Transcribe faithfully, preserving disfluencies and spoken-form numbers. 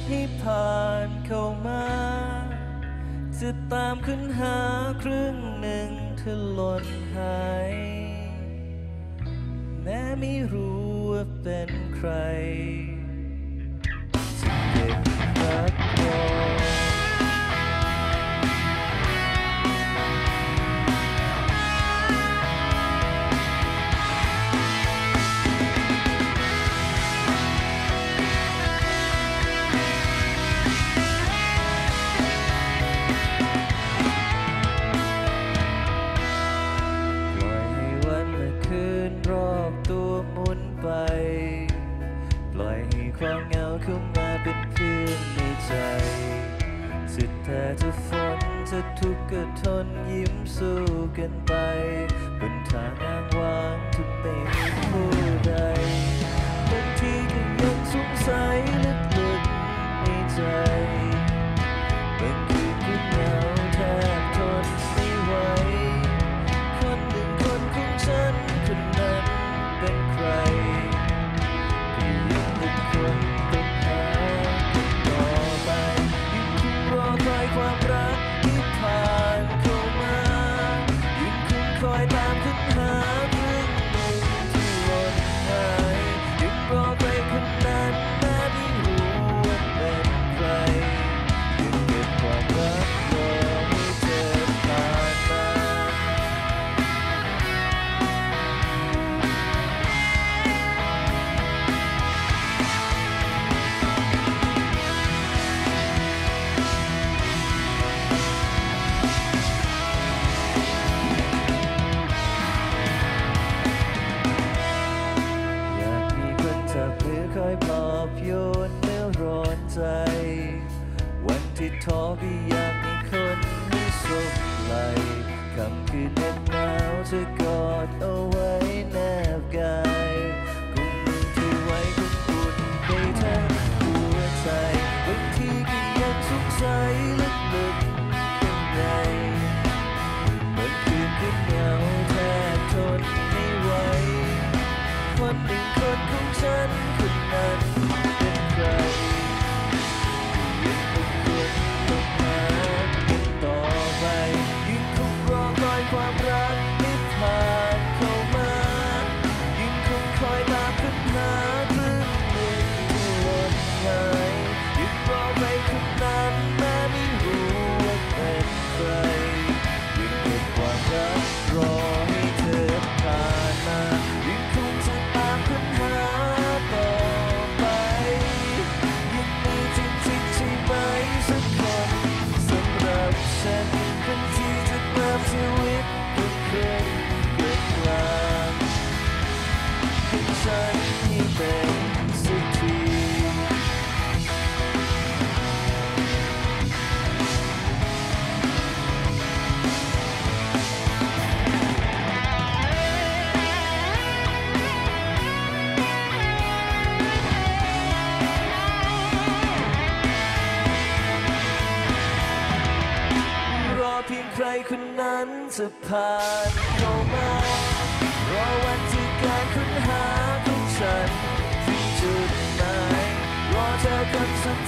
ให้ผ่านเข้ามาจะตามค้นหาครึ่งหนึ่งเธอหล่นหายแม้ไม่รู้ว่าเป็นใครจะเก็บรักรอรอบตัวหมุนไปปล่อยให้ความเหงาเข้ามาเป็นเพื่อนในใจสุดแต่จะฝนจะทุกข์ก็ทนยิ้มสู้กันไปบนทางอ้างว้างทุกไม่มีผู้ใดบางทีก็ยังสงสัยลึกๆในใจบางคืนก็เหงาแทบทนไม่ไหวคนหนึ่งคนของฉันคนนั้นเป็นใครที่ยังทุกคนต้องหาต่อไปยังคงรอคอยความรักที่ผ่านเข้ามายังคงคอยตามค้นหาเรื่องหนึ่งที่หล่นหายยังรอใครคนนั้นแม้ไม่รู้ว่าเป็นใครยังเก็บความรักรอให้เธอผ่านมาจับมือคอยปลอบโยนเมื่อร้อนใจวันที่ท้อก็อยากมีคนให้สบไหลค่ำคืนเหน็บหนาวจะกอดเอาไว้แนบกายกุมมือเธอไว้กุมอุ่นไปทั้งหัวใจบางทีก็ยังสงสัยลึกๆข้างในบางคืนก็เหงาแทบทนไม่ไหวคนหนึ่งคนของฉันคนนั้นเป็นใครยังคงควรต้องหากันต่อไปยังคงรอคอยความรักที่ผ่านเข้ามายังคงคอยตามค้นหาครึ่งหนึ่งที่หล่นหายยังรอใครคนนั้นแม้ไม่รู้ว่าเป็นใครยังเก็บความรักรอให้เธอผ่านมายังคงจะตามค้นหาต่อไปยังมีจริงๆใช่ไหมสักคนสำหรับฉันเป็นที่จะนำชีวิตเป็นเครื่องเกิดกลางของฉันที่เป็นสักทีเพียงใครคนนั้นจะผ่านเข้ามารอวันที่การค้นหาของฉันที่จุดหมายรอเธอคำสุด